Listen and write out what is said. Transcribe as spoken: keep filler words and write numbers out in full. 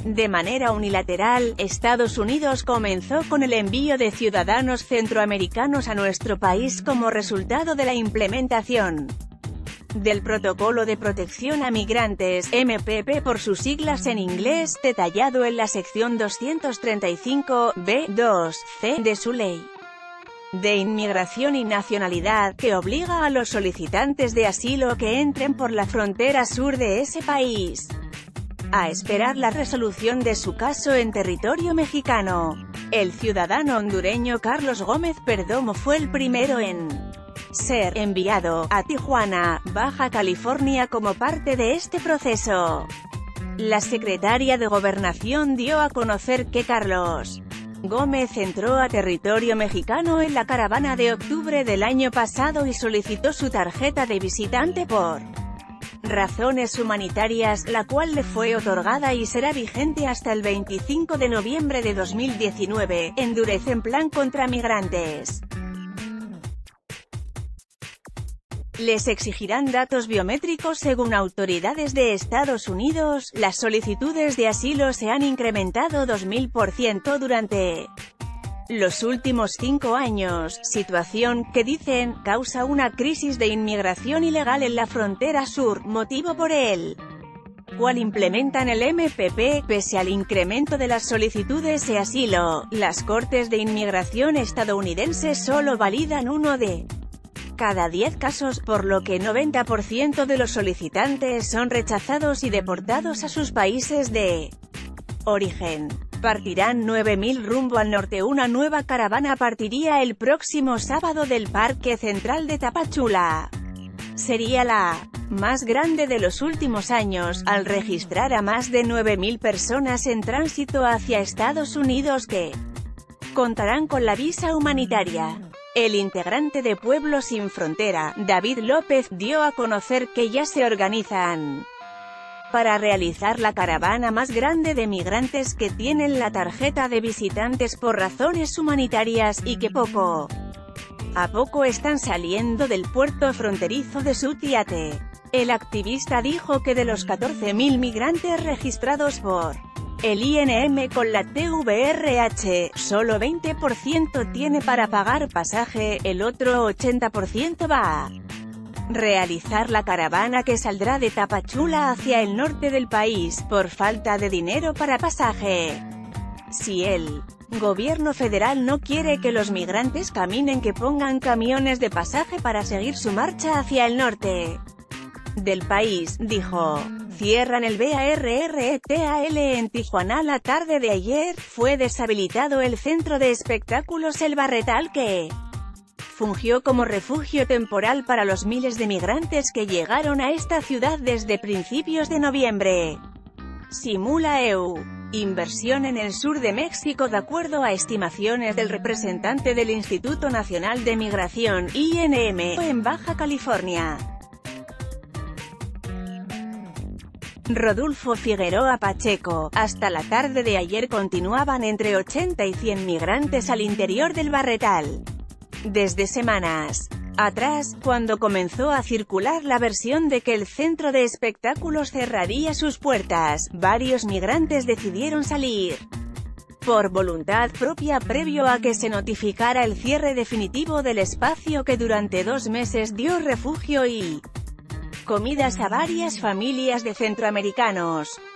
De manera unilateral, Estados Unidos comenzó con el envío de ciudadanos centroamericanos a nuestro país como resultado de la implementación del Protocolo de Protección a Migrantes, M P P por sus siglas en inglés, detallado en la sección doscientos treinta y cinco B dos C de su ley de Inmigración y Nacionalidad, que obliga a los solicitantes de asilo que entren por la frontera sur de ese país a esperar la resolución de su caso en territorio mexicano. El ciudadano hondureño Carlos Gómez Perdomo fue el primero en ser enviado a Tijuana, Baja California como parte de este proceso. La secretaria de Gobernación dio a conocer que Carlos Gómez entró a territorio mexicano en la caravana de octubre del año pasado y solicitó su tarjeta de visitante por razones humanitarias, la cual le fue otorgada y será vigente hasta el veinticinco de noviembre de dos mil diecinueve. Endurecen plan contra migrantes. Les exigirán datos biométricos según autoridades de Estados Unidos. Las solicitudes de asilo se han incrementado dos mil por ciento durante los últimos cinco años, situación que dicen causa una crisis de inmigración ilegal en la frontera sur, motivo por el cual implementan el M P P. Pese al incremento de las solicitudes de asilo, las cortes de inmigración estadounidenses solo validan uno de cada diez casos, por lo que noventa por ciento de los solicitantes son rechazados y deportados a sus países de origen. Partirán nueve mil rumbo al norte. Una nueva caravana partiría el próximo sábado del Parque Central de Tapachula. Sería la más grande de los últimos años, al registrar a más de nueve mil personas en tránsito hacia Estados Unidos que contarán con la visa humanitaria. El integrante de Pueblos Sin Frontera, David López, dio a conocer que ya se organizan para realizar la caravana más grande de migrantes que tienen la tarjeta de visitantes por razones humanitarias, y que poco a poco están saliendo del puerto fronterizo de Suchiate. El activista dijo que de los catorce mil migrantes registrados por el I N M con la T V R H, solo veinte por ciento tiene para pagar pasaje, el otro ochenta por ciento va a realizar la caravana que saldrá de Tapachula hacia el norte del país, por falta de dinero para pasaje. Si el gobierno federal no quiere que los migrantes caminen, que pongan camiones de pasaje para seguir su marcha hacia el norte del país, dijo. Cierran el BARRETAL en Tijuana. La tarde de ayer, fue deshabilitado el centro de espectáculos El Barretal, que fungió como refugio temporal para los miles de migrantes que llegaron a esta ciudad desde principios de noviembre. Simula E U. Inversión en el sur de México. De acuerdo a estimaciones del representante del Instituto Nacional de Migración, I N M, en Baja California, Rodolfo Figueroa Pacheco, hasta la tarde de ayer continuaban entre ochenta y cien migrantes al interior del Barretal. Desde semanas atrás, cuando comenzó a circular la versión de que el centro de espectáculos cerraría sus puertas, varios migrantes decidieron salir por voluntad propia previo a que se notificara el cierre definitivo del espacio que durante dos meses dio refugio y comidas a varias familias de centroamericanos.